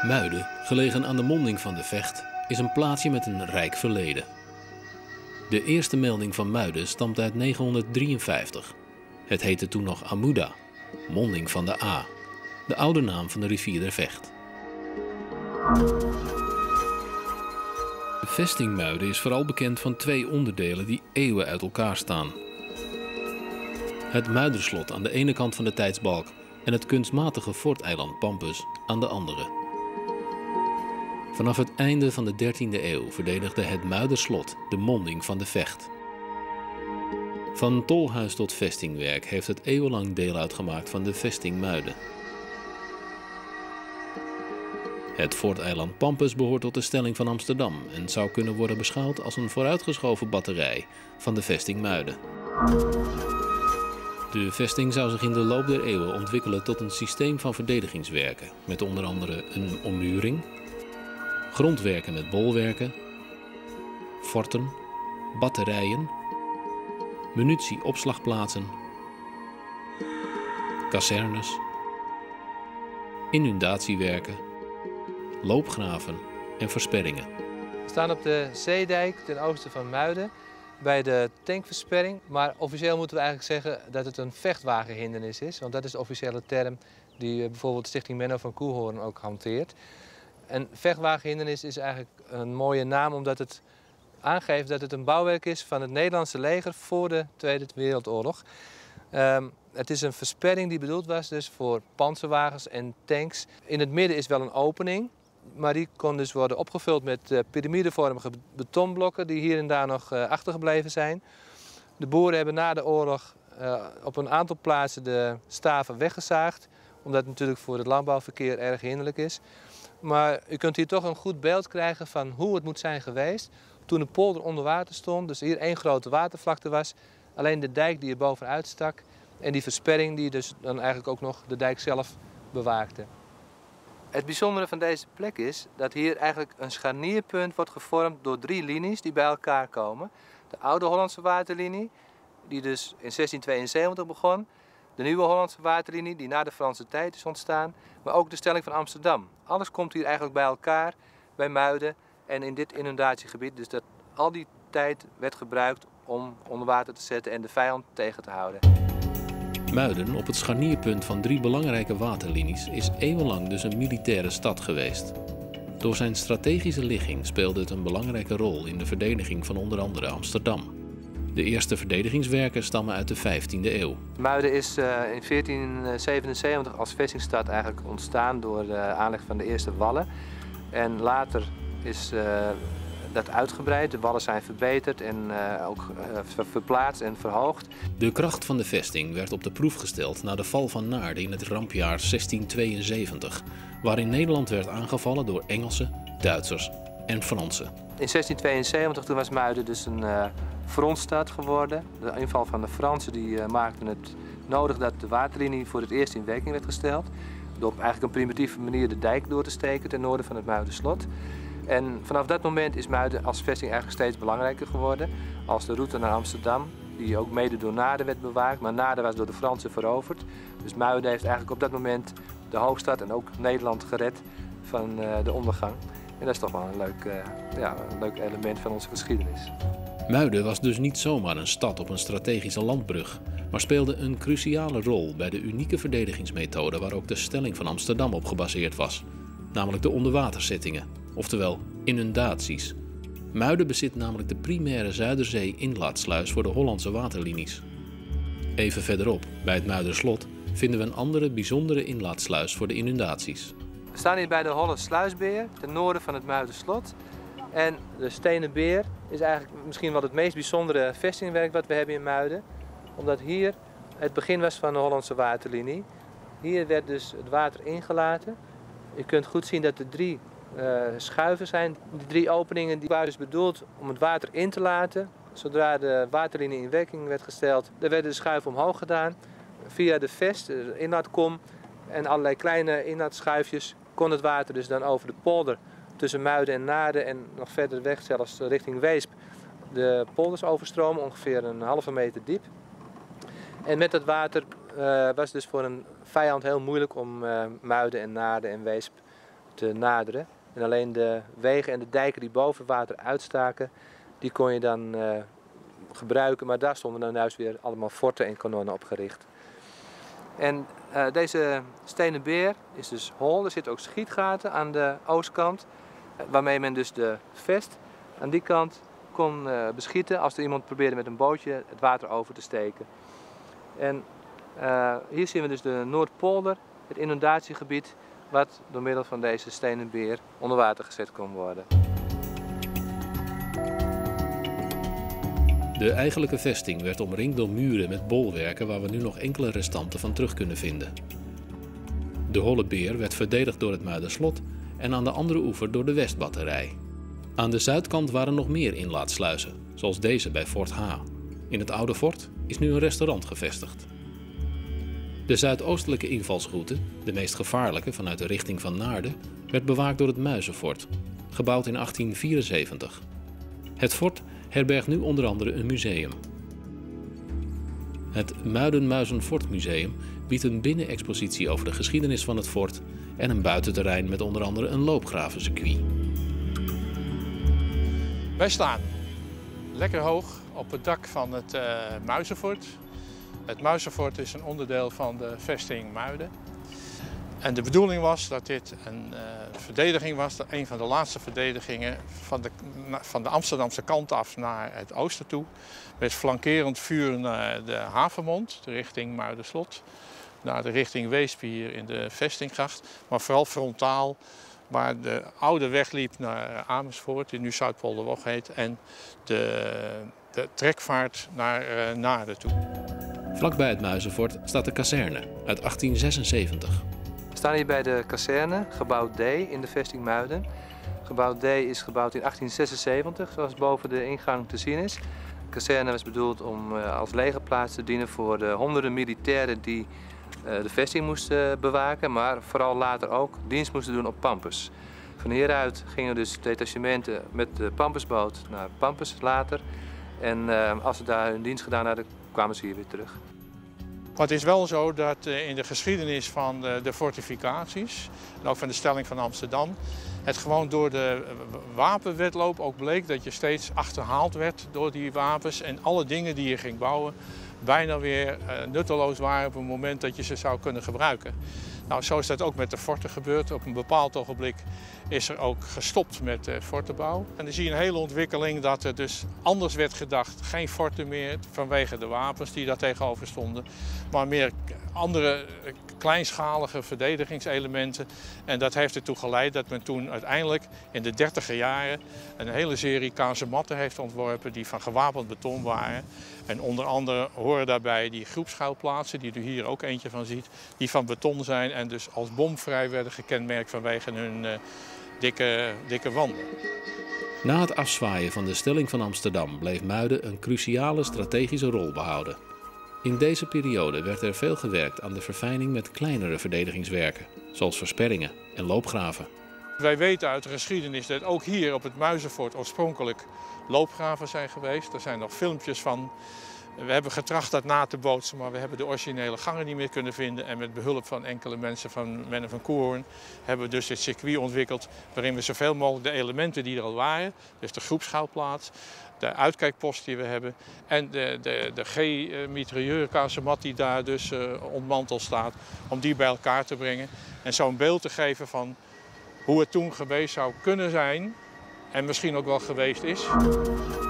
Muiden, gelegen aan de monding van de Vecht, is een plaatsje met een rijk verleden. De eerste melding van Muiden stamt uit 953. Het heette toen nog Amuda, monding van de A, de oude naam van de rivier der Vecht. De vesting Muiden is vooral bekend van twee onderdelen die eeuwen uit elkaar staan. Het Muiderslot aan de ene kant van de tijdsbalk en het kunstmatige forteiland Pampus aan de andere. Vanaf het einde van de 13e eeuw verdedigde het Muiderslot de monding van de Vecht. Van tolhuis tot vestingwerk heeft het eeuwenlang deel uitgemaakt van de vesting Muiden. Het forteiland Pampus behoort tot de stelling van Amsterdam en zou kunnen worden beschouwd als een vooruitgeschoven batterij van de vesting Muiden. De vesting zou zich in de loop der eeuwen ontwikkelen tot een systeem van verdedigingswerken, met onder andere een ommuring, grondwerken met bolwerken, forten, batterijen, munitieopslagplaatsen, kazernes, inundatiewerken, loopgraven en versperringen. We staan op de zeedijk ten oosten van Muiden bij de tankversperring. Maar officieel moeten we eigenlijk zeggen dat het een vechtwagenhindernis is. Want dat is de officiële term die bijvoorbeeld de Stichting Menno van Coehoorn ook hanteert. En vechtwagenhindernis is eigenlijk een mooie naam omdat het aangeeft dat het een bouwwerk is van het Nederlandse leger voor de Tweede Wereldoorlog. Het is een versperring die bedoeld was dus voor pantserwagens en tanks. In het midden is wel een opening, maar die kon dus worden opgevuld met piramidevormige betonblokken die hier en daar nog achtergebleven zijn. De boeren hebben na de oorlog op een aantal plaatsen de staven weggezaagd, omdat het natuurlijk voor het landbouwverkeer erg hinderlijk is. Maar u kunt hier toch een goed beeld krijgen van hoe het moet zijn geweest toen de polder onder water stond. Dus hier één grote watervlakte was, alleen de dijk die er bovenuit stak en die versperring die dus dan eigenlijk ook nog de dijk zelf bewaakte. Het bijzondere van deze plek is dat hier eigenlijk een scharnierpunt wordt gevormd door drie linies die bij elkaar komen. De oude Hollandse waterlinie, die dus in 1672 begon. De nieuwe Hollandse waterlinie, die na de Franse tijd is ontstaan. Maar ook de stelling van Amsterdam. Alles komt hier eigenlijk bij elkaar, bij Muiden en in dit inundatiegebied. Dus dat al die tijd werd gebruikt om onder water te zetten en de vijand tegen te houden. Muiden, op het scharnierpunt van drie belangrijke waterlinies, is eeuwenlang dus een militaire stad geweest. Door zijn strategische ligging speelde het een belangrijke rol in de verdediging van onder andere Amsterdam. De eerste verdedigingswerken stammen uit de 15e eeuw. Muiden is in 1477 als vestingstad eigenlijk ontstaan door de aanleg van de eerste wallen. En later is dat uitgebreid. De wallen zijn verbeterd en ook verplaatst en verhoogd. De kracht van de vesting werd op de proef gesteld na de val van Naarden in het rampjaar 1672, waarin Nederland werd aangevallen door Engelsen, Duitsers en Fransen. In 1672 toen was Muiden dus een frontstad geworden. De inval van de Fransen die maakten het nodig dat de waterlinie voor het eerst in werking werd gesteld. Door op eigenlijk een primitieve manier de dijk door te steken ten noorden van het Muiderslot. En vanaf dat moment is Muiden als vesting eigenlijk steeds belangrijker geworden. Als de route naar Amsterdam, die ook mede door Naarden werd bewaakt. Maar Naarden was door de Fransen veroverd. Dus Muiden heeft eigenlijk op dat moment de hoofdstad en ook Nederland gered van de ondergang. En dat is toch wel een leuk element van onze geschiedenis. Muiden was dus niet zomaar een stad op een strategische landbrug, maar speelde een cruciale rol bij de unieke verdedigingsmethode waar ook de stelling van Amsterdam op gebaseerd was, namelijk de onderwaterzettingen, oftewel inundaties. Muiden bezit namelijk de primaire Zuiderzee-inlaatsluis voor de Hollandse waterlinies. Even verderop, bij het Muiderslot, vinden we een andere bijzondere inlaatsluis voor de inundaties. We staan hier bij de Holle Sluisbeer, ten noorden van het Muiderslot. En de Stenen Beer is eigenlijk misschien wel het meest bijzondere vestingwerk wat we hebben in Muiden. Omdat hier het begin was van de Hollandse waterlinie. Hier werd dus het water ingelaten. Je kunt goed zien dat er drie schuiven zijn. Die drie openingen die waren dus bedoeld om het water in te laten. Zodra de waterlinie in werking werd gesteld, er werden de schuiven omhoog gedaan. Via de vest, de inlaatkom en allerlei kleine inlaatschuifjes kon het water dus dan over de polder tussen Muiden en Naarden en nog verder weg, zelfs richting Weesp, de polders overstromen, ongeveer een halve meter diep. En met dat water was het dus voor een vijand heel moeilijk om Muiden en Naarden en Weesp te naderen. En alleen de wegen en de dijken die boven het water uitstaken, die kon je dan gebruiken. Maar daar stonden dan juist weer allemaal forten en kanonnen opgericht. En deze stenen beer is dus hol. Er zitten ook schietgaten aan de oostkant, waarmee men dus de vest aan die kant kon beschieten als er iemand probeerde met een bootje het water over te steken. En hier zien we dus de Noordpolder, het inundatiegebied, wat door middel van deze stenen beer onder water gezet kon worden. De eigenlijke vesting werd omringd door muren met bolwerken waar we nu nog enkele restanten van terug kunnen vinden. De Holle Beer werd verdedigd door het Muiderslot en aan de andere oever door de Westbatterij. Aan de zuidkant waren nog meer inlaatsluizen, zoals deze bij Fort H. In het oude fort is nu een restaurant gevestigd. De zuidoostelijke invalsroute, de meest gevaarlijke vanuit de richting van Naarden, werd bewaakt door het Muizenfort, gebouwd in 1874. Het fort herbergt nu onder andere een museum. Het Muiden-Muizenfort-museum biedt een binnenexpositie over de geschiedenis van het fort en een buitenterrein met onder andere een loopgravencircuit. Wij staan lekker hoog op het dak van het Muizenfort. Het Muizenfort is een onderdeel van de vesting Muiden. En de bedoeling was dat dit een verdediging was, een van de laatste verdedigingen van de Amsterdamse kant af naar het oosten toe. Met flankerend vuur naar de havenmond, de richting Muiderslot, naar de richting Weesp hier in de vestinggracht. Maar vooral frontaal waar de oude weg liep naar Amersfoort, die nu Zuidpolderweg heet, en de trekvaart naar Naarden toe. Vlakbij het Muizenfort staat de kazerne uit 1876. We staan hier bij de kazerne, gebouw D in de vesting Muiden. Gebouw D is gebouwd in 1876, zoals boven de ingang te zien is. De kazerne was bedoeld om als legerplaats te dienen voor de honderden militairen die de vesting moesten bewaken, maar vooral later ook dienst moesten doen op Pampus. Van hieruit gingen dus detachementen met de Pampusboot naar Pampus later. En als ze daar hun dienst gedaan hadden, kwamen ze hier weer terug. Maar het is wel zo dat in de geschiedenis van de fortificaties, en ook van de stelling van Amsterdam, het gewoon door de wapenwedloop ook bleek dat je steeds achterhaald werd door die wapens en alle dingen die je ging bouwen bijna weer nutteloos waren op het moment dat je ze zou kunnen gebruiken. Nou, zo is dat ook met de forten gebeurd. Op een bepaald ogenblik is er ook gestopt met fortenbouw. En dan zie je een hele ontwikkeling dat er dus anders werd gedacht. Geen forten meer vanwege de wapens die daar tegenover stonden, maar meer andere kleinschalige verdedigingselementen. En dat heeft ertoe geleid dat men toen uiteindelijk in de 30e jaren een hele serie kazematten heeft ontworpen die van gewapend beton waren. En onder andere horen daarbij die groepschuilplaatsen, die u hier ook eentje van ziet, die van beton zijn en dus als bomvrij werden gekenmerkt vanwege hun dikke wanden. Na het afzwaaien van de stelling van Amsterdam bleef Muiden een cruciale strategische rol behouden. In deze periode werd er veel gewerkt aan de verfijning met kleinere verdedigingswerken, zoals versperringen en loopgraven. Wij weten uit de geschiedenis dat ook hier op het Muizenfort oorspronkelijk loopgraven zijn geweest. Er zijn nog filmpjes van. We hebben getracht dat na te bootsen, maar we hebben de originele gangen niet meer kunnen vinden. En met behulp van enkele mensen van Menno van Koorn hebben we dus dit circuit ontwikkeld waarin we zoveel mogelijk de elementen die er al waren, dus de groepsschouwplaats, de uitkijkpost die we hebben en de G-mitrailleur-kazemat die daar dus ontmanteld staat, om die bij elkaar te brengen en zo een beeld te geven van hoe het toen geweest zou kunnen zijn en misschien ook wel geweest is.